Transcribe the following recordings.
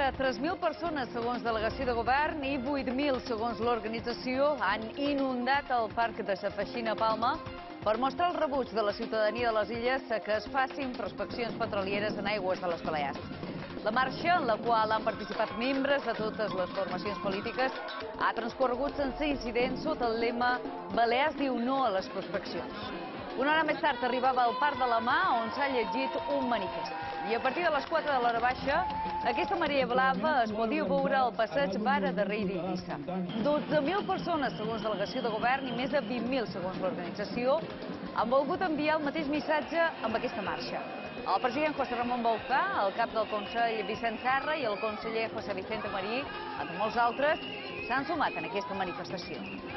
de 3.000 persones, segons delegació de govern, i 8.000, segons l'organització, han inundat el parc de Sa Feixina a Palma per mostrar el rebuig de la ciutadania de les illes que es facin prospeccions petrolieres en aigües de les Balears. La marxa, en la qual han participat membres de totes les formacions polítiques, ha transcorregut sense incidents sota el lema «Balears diu no a les prospeccions». Una hora més tard arribava al Parc de la Mà, on s'ha llegit un manifest. I a partir de les 4 de l'hora baixa, aquesta marea blava es podia veure al passeig Vara de Rei d'Eivissa. 12.000 persones, segons delegació de govern, i més de 20.000, segons l'organització, han volgut enviar el mateix missatge amb aquesta marxa. El president José Ramón Bauzá, el cap del Consell Vicent Serra i el conseller José Vicente Marí, entre molts altres, s'han sumat en aquesta manifestació.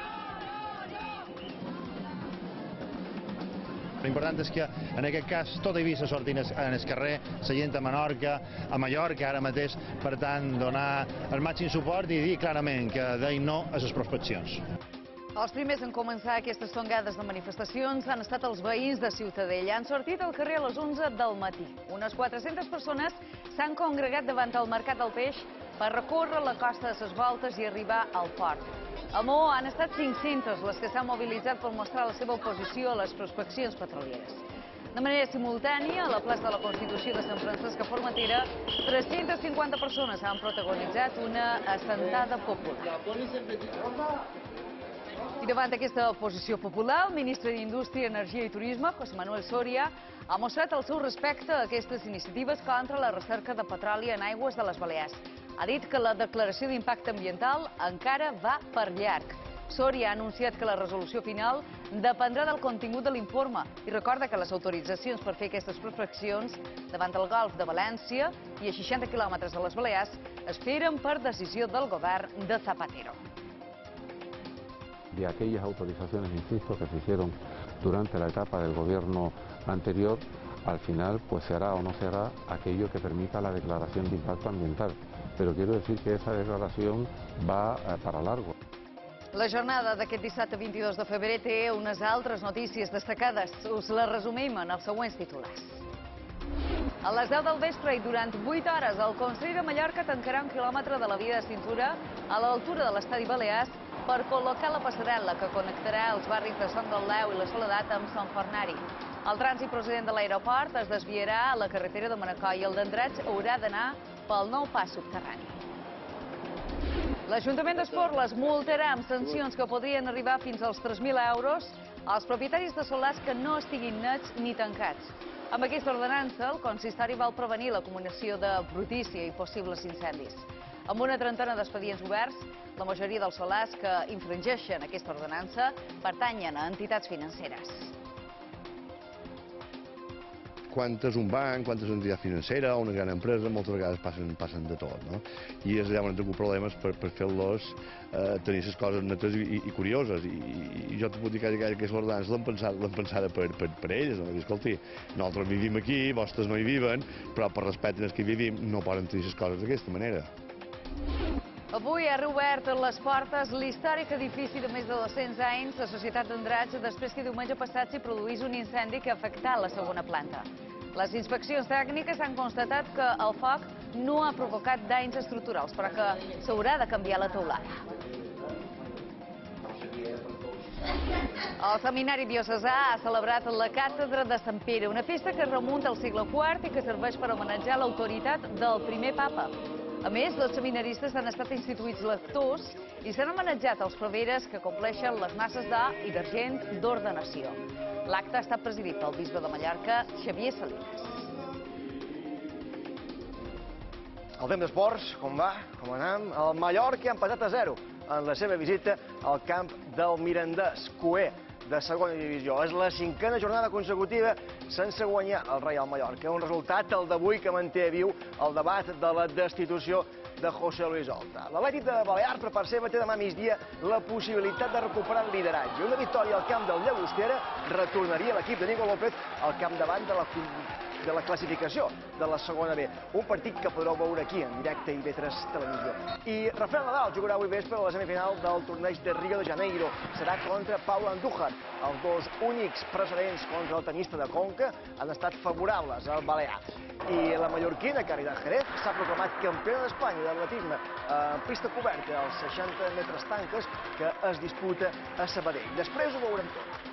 L'important és que, en aquest cas, tota Eivissa sortin en el carrer, la gent a Menorca, a Mallorca, ara mateix, per tant, donar el màxim suport i dir clarament que deim no a les prospeccions. Els primers en començar aquestes tongades de manifestacions han estat els veïns de Ciutadella. Han sortit al carrer a les 11 del matí. Unes 400 persones s'han congregat davant el Mercat del Peix per recórrer la costa de ses Voltes i arribar al port. A Maó han estat 500 les que s'han mobilitzat per mostrar la seva oposició a les prospeccions petrolieres. De manera simultània, a la plaça de la Constitució de Sant Francesc a Formentera, 350 persones han protagonitzat una assentada popular. I davant d'aquesta oposició popular, el ministre d'Indústria, Energia i Turisme, José Manuel Soria, ha mostrat el seu respecte a aquestes iniciatives contra la recerca de petroli en aigües de les Balears. Ha dit que la declaració d'impacte ambiental encara va per llarg. Soria ha anunciat que la resolució final dependrà del contingut de l'informe i recorda que les autoritzacions per fer aquestes prospeccions davant del Golf de València i a 60 quilòmetres de les Balears esperen per decisió del govern de Zapatero. De aquellas autorizaciones, insisto, que se hicieron durante la etapa del gobierno anterior, al final pues se hará o no se hará aquello que permita la declaración de impacto ambiental. Pero quiero decir que esa declaración va para largo. La jornada d'aquest dissabte 22 de febrer té unes altres notícies destacades. Us les resumim en els següents titulars. A les 10 del vespre i durant 8 hores, el Consell de Mallorca tancarà 1 quilòmetre de la via de cintura a l'altura de l'estadi Balears per col·locar la passarel·la que connectarà els barris de Son del Leu i la Soledat amb Sant Fornari. El trànsit procedent de l'aeroport es desviarà a la carretera de Manacor i el d'Andratx haurà d'anar pel nou pas subterrani. L'Ajuntament d'Esporles multarà amb sancions que podrien arribar fins als 3.000 euros als propietaris de solars que no estiguin nets ni tancats. Amb aquesta ordenança, el consistori vol prevenir l'acumulació de brutícia i possibles incendis. Amb una trentena d'expedients oberts, la majoria dels solars que infringeixen aquesta ordenança pertanyen a entitats financeres. Quan és un banc, quan és una entitat financera o una gran empresa, moltes vegades passen de tot, no? I és allà on hem tingut problemes per fer-los tenir les coses netes i curioses. I jo t'ho puc dir que aquestes ordenances l'han pensada per ells. No? Escolti, nosaltres vivim aquí, vostres no hi viven, però per respecte als que hi vivim no poden tenir les coses d'aquesta manera. Avui ha reobert les portes l'històric edifici de més de 200 anys de Societat d'Andratx després que diumenge passat s'hi produís un incendi que afectà la segona planta. Les inspeccions tècniques han constatat que el foc no ha provocat danys estructurals, però que s'haurà de canviar la teulada. El Seminari Diocesà ha celebrat la Càtedra de Sant Pere, una festa que es remunta al segle IV i que serveix per homenatjar l'autoritat del primer papa. A més, els seminaristes han estat instituïts lectors i s'han homenatjat els preveres que compleixen les masses d'or i d'argent d'ordenació. L'acte ha estat presidit pel bisbe de Mallorca, Xavier Salinas. El temps d'esports, com va? Com anem? El Mallorca ha empatat a 0 en la seva visita al camp del Mirandès, Coer, de segona divisió. És la 5a jornada consecutiva sense guanyar el Reial Mallorca. Un resultat, el d'avui, que manté viu el debat de la destitució de José Luis Oltra. L'Atlètic de Balears, per part seva, té demà migdia la possibilitat de recuperar el lideratge. Una victòria al camp del Llagostera retornaria l'equip de Nico López al capdavant de la de la classificació de la segona B. Un partit que podreu veure aquí, en directe i IB3 Televisió. I Rafael Nadal jugarà avui vespre a la semifinal del torneig de Rio de Janeiro. Serà contra Pau Andújar. Els dos únics precedents contra el tenista de Conca han estat favorables al balear. I la mallorquina Caridad Jerez s'ha proclamat campiona d'Espanya d'atletisme en pista coberta als 60 metres tanques que es disputa a Sabadell. Després ho veurem tot.